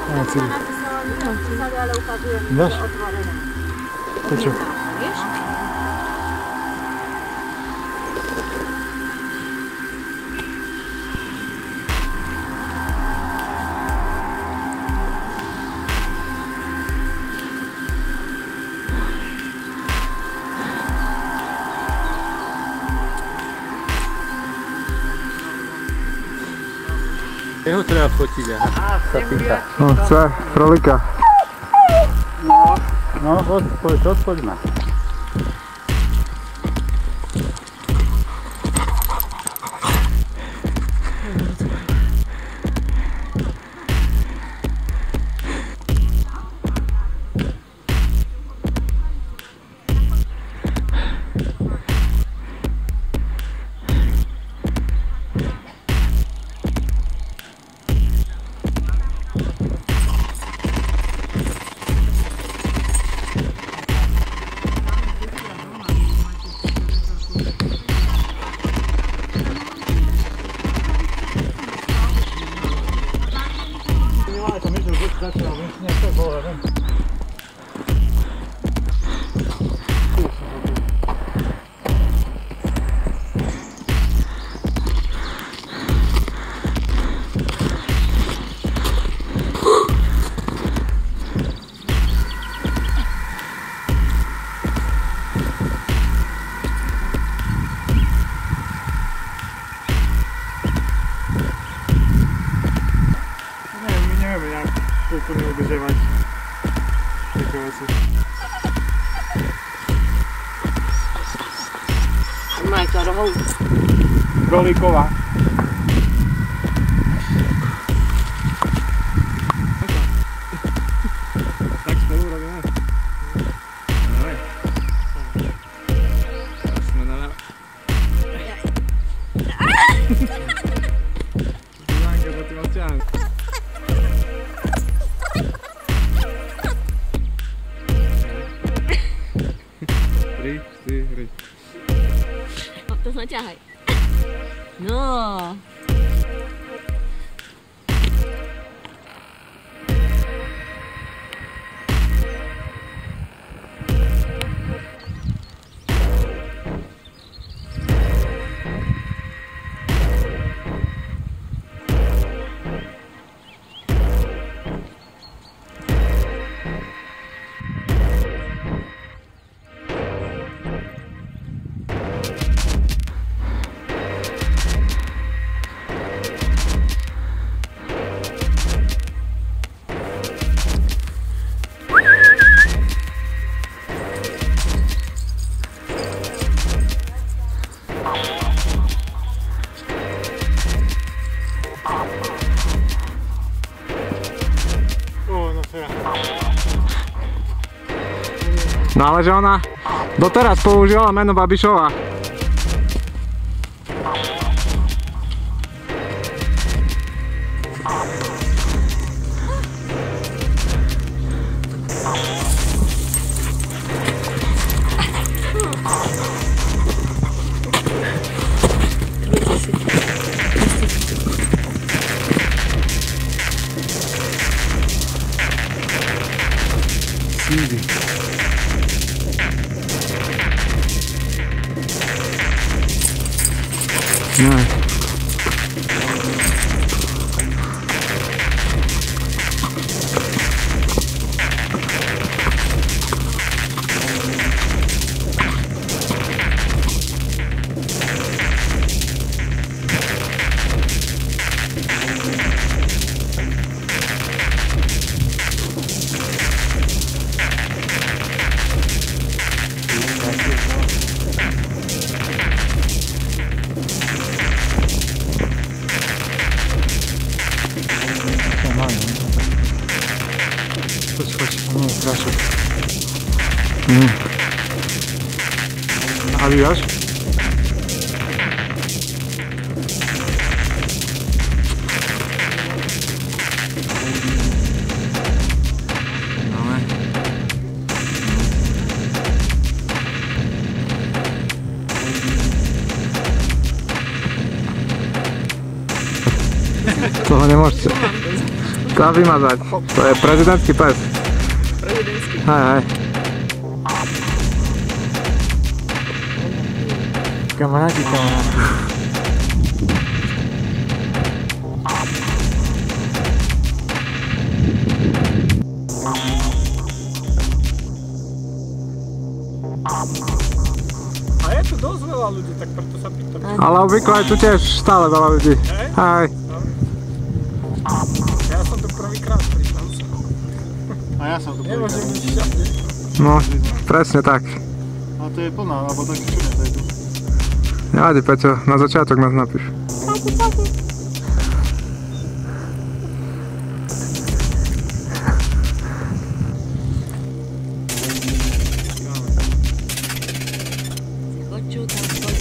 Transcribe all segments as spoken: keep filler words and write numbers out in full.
A, celý. Ale ukazujem, Dáš? že otvorené. To čo? Vieš? Jeho treba fotiť, aha. Sa pýta. No, chce krolíka. No, no, odpoď, odpoď ma. Úplne udržiavať také veci. Majka rohov. Krolíková. Tak spolu robíme. Dobre. Teraz sme na levo. Zánka, to ty ma ťahám. tri, štyri. To naťahaj. No. No ale že ona doteraz používala meno Babišova. Easy. No. Chodź, chodź, no proszę. Mm. Nabijasz? Toho nemôžete. Treba vymazať. To je prezidentský pes. Prezidentský. Hej, hej. Kamaráti, kamaráti. A je tu dosť veľa ľudí, tak preto sa pýtam. Ale obvykle aj tu tiež stále veľa ľudí. Hej? Hej. Ja som tu prvýkrát prišiel. A ja som tu Nemôžem povedal. byť šťastný. No, presne tak. A to je plná, alebo tak čudne to je tu. Nevadí, Peťo, na začiatok nás napíš. Skočil tam, skočil.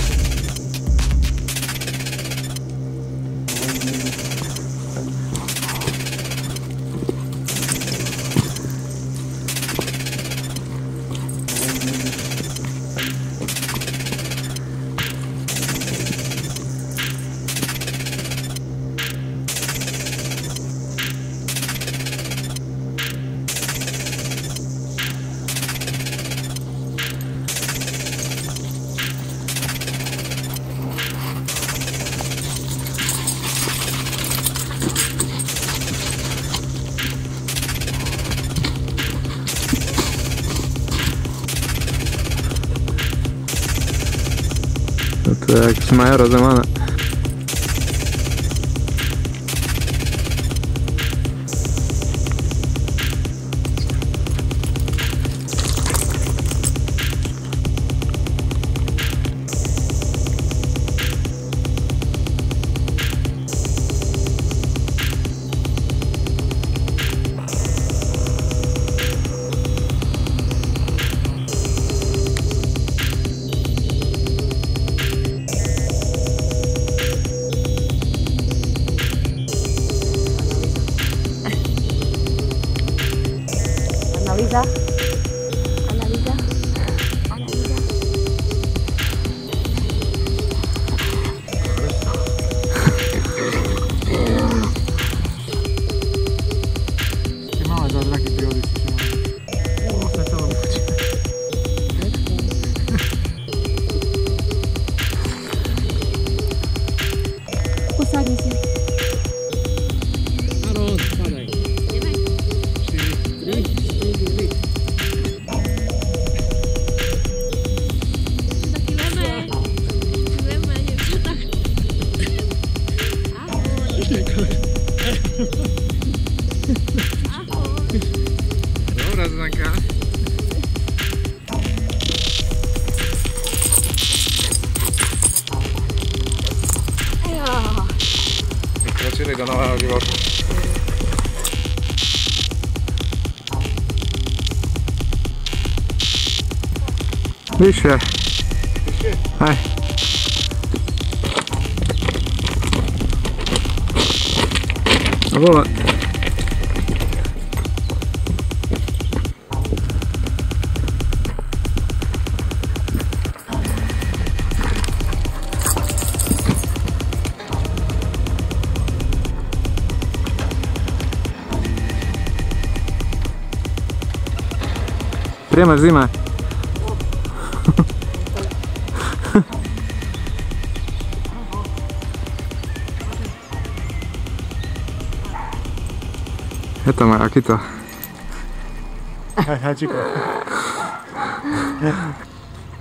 To je jak Majoro Zemana. Analýza. Analýza. Analýza. Ty malé zázraky prírody si všimol. Vlastne to len chodí. Posadni si. Áno, spadaj. Dobrá Zdenka. Vykročili do nového života. Vyššie. Vyššie? Hej. A vole. Príjemné v zime. Je to má Akito. Hej, Hachiko.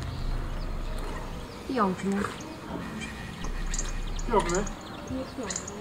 Pięknie. Piękne. Pięknie.